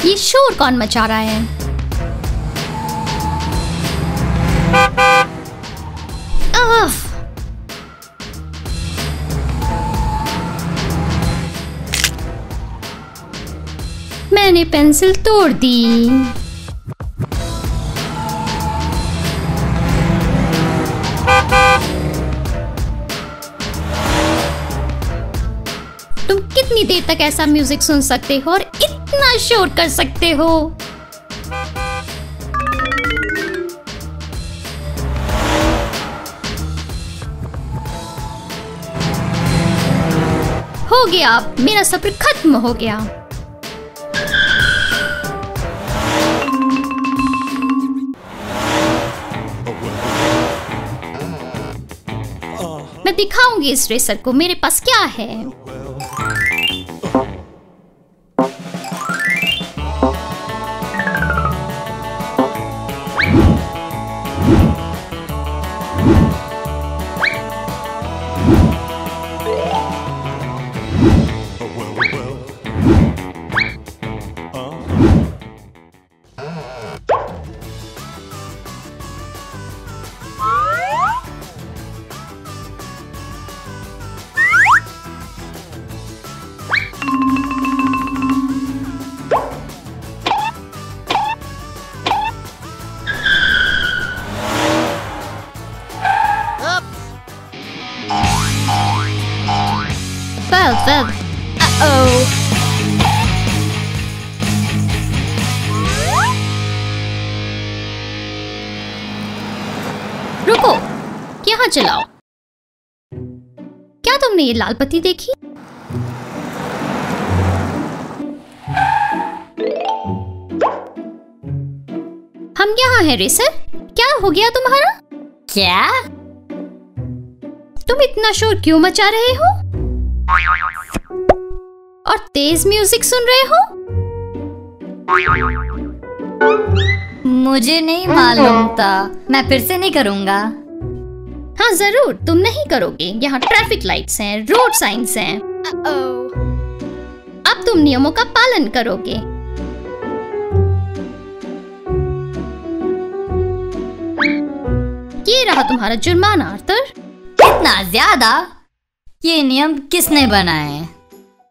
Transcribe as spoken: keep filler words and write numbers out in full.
ये शोर कौन मचा रहा है? आफ! मैंने पेंसिल तोड़ दी। तुम कितनी देर तक ऐसा म्यूजिक सुन सकते हो और इतना शोर कर सकते हो? हो गया, मेरा सब्र खत्म हो गया। मैं दिखाऊंगी इस रेसर को मेरे पास क्या है। Well, well. Uh-oh. रुको, यहाँ चलाओ। क्या तुमने ये लाल पत्ती देखी? हम यहाँ हैं रेसर, क्या हो गया तुम्हारा? क्या? तुम इतना शोर क्यों मचा रहे हो? और तेज म्यूजिक सुन रहे हो? मुझे नहीं मालूम था, मैं फिर से नहीं करूँगा। हाँ जरूर, तुम नहीं करोगे। यहाँ ट्रैफिक लाइट्स हैं, रोड साइंस हैं। अब तुम नियमों का पालन करोगे। ये रहा तुम्हारा जुर्माना आर्थर। इतना ज्यादा? ये नियम किसने बनाए?